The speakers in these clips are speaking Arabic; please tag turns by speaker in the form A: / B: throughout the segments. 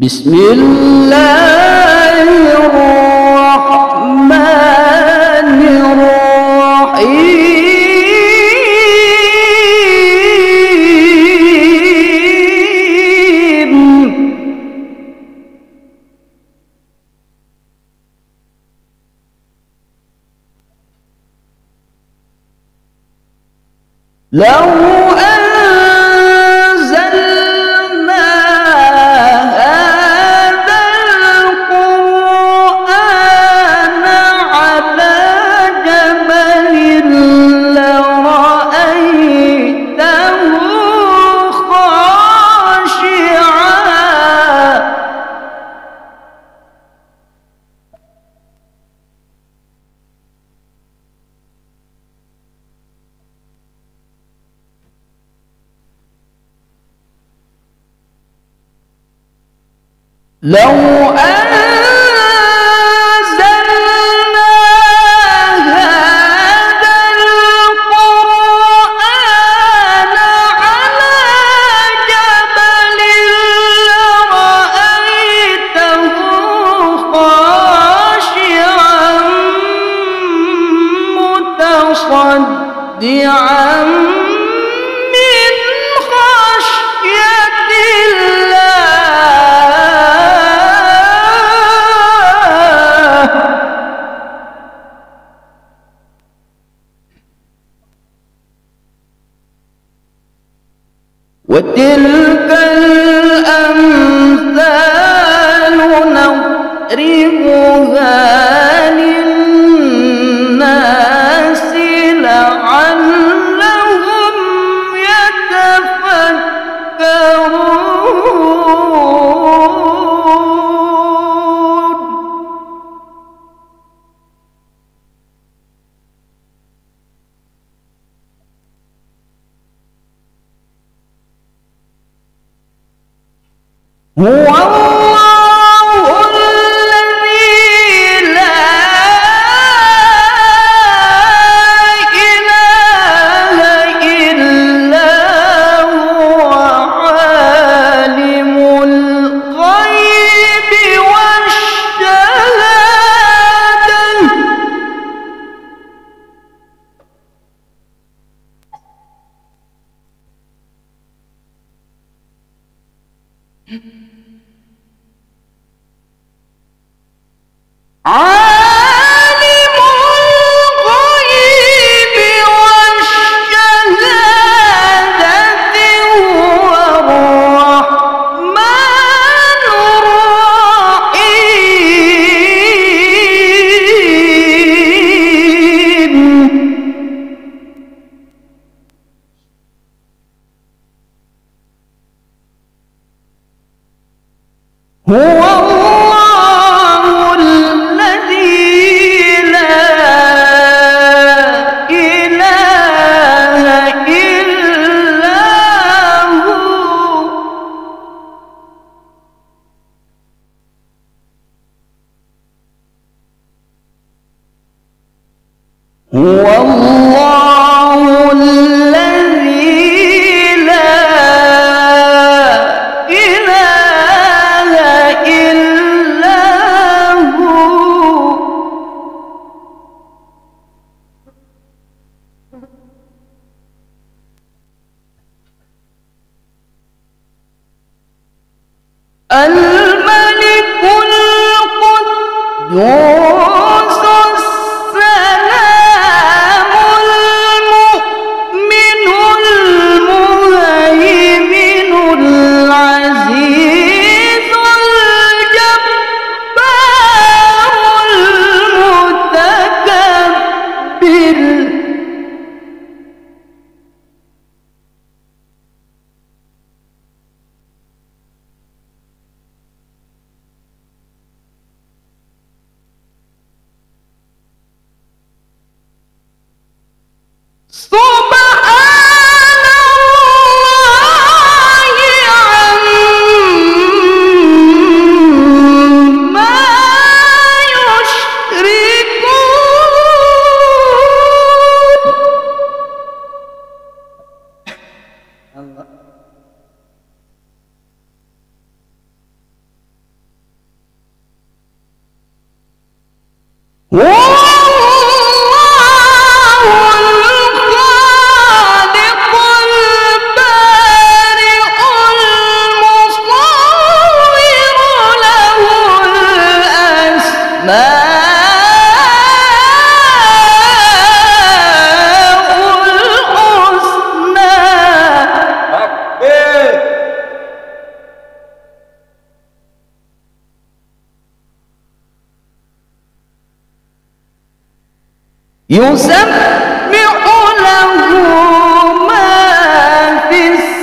A: بسم الله الرحمن الرحيم. لو أنزلنا هذا القرآن على جبل لرأيته خاشعا لو أنزلنا هذا القرآن على جبل لرأيته خاشعا متصدعا من خشية الله. وتلك الأمثال نضربها للناس لعلهم يتفكرون. هو الله الذي لا إله إلا هو عالم الغيب والشهادة عالم الغيب والشهادة هو الرحمن الرحيم. هو الله الذي لا إله إلا هو الله الذي لا إله إلا الملك القدوس السلام المؤمن المهيمن العزيز الجبار المتكبر. يسبح له ما في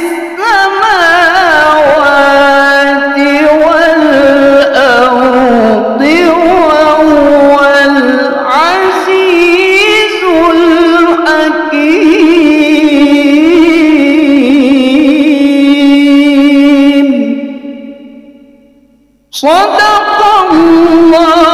A: السماوات والأرض وهو العزيز الحكيم. صدق الله